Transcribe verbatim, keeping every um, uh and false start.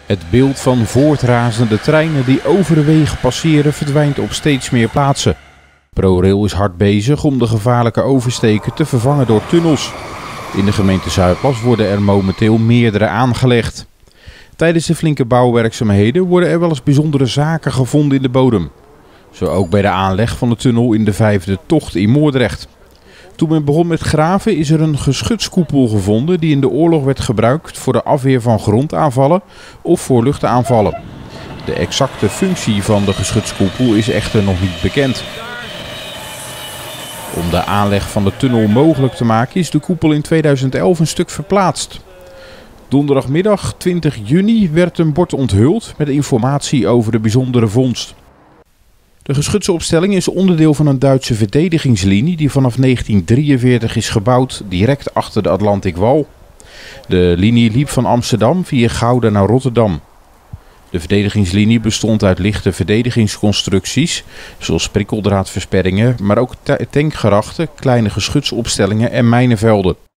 Het beeld van voortrazende treinen die over de wegen passeren verdwijnt op steeds meer plaatsen. ProRail is hard bezig om de gevaarlijke oversteken te vervangen door tunnels. In de gemeente Zuidplas worden er momenteel meerdere aangelegd. Tijdens de flinke bouwwerkzaamheden worden er wel eens bijzondere zaken gevonden in de bodem. Zo ook bij de aanleg van de tunnel in de vijfde tocht in Moordrecht. Toen men begon met graven is er een geschutskoepel gevonden die in de oorlog werd gebruikt voor de afweer van grondaanvallen of voor luchtaanvallen. De exacte functie van de geschutskoepel is echter nog niet bekend. Om de aanleg van de tunnel mogelijk te maken is de koepel in tweeduizend elf een stuk verplaatst. Donderdagmiddag twintig juni werd een bord onthuld met informatie over de bijzondere vondst. De geschutsenopstelling is onderdeel van een Duitse verdedigingslinie die vanaf negentien drieënveertig is gebouwd direct achter de Atlantic Wall. De linie liep van Amsterdam via Gouda naar Rotterdam. De verdedigingslinie bestond uit lichte verdedigingsconstructies, zoals prikkeldraadversperringen, maar ook tankgerachten, kleine geschutsopstellingen en mijnenvelden.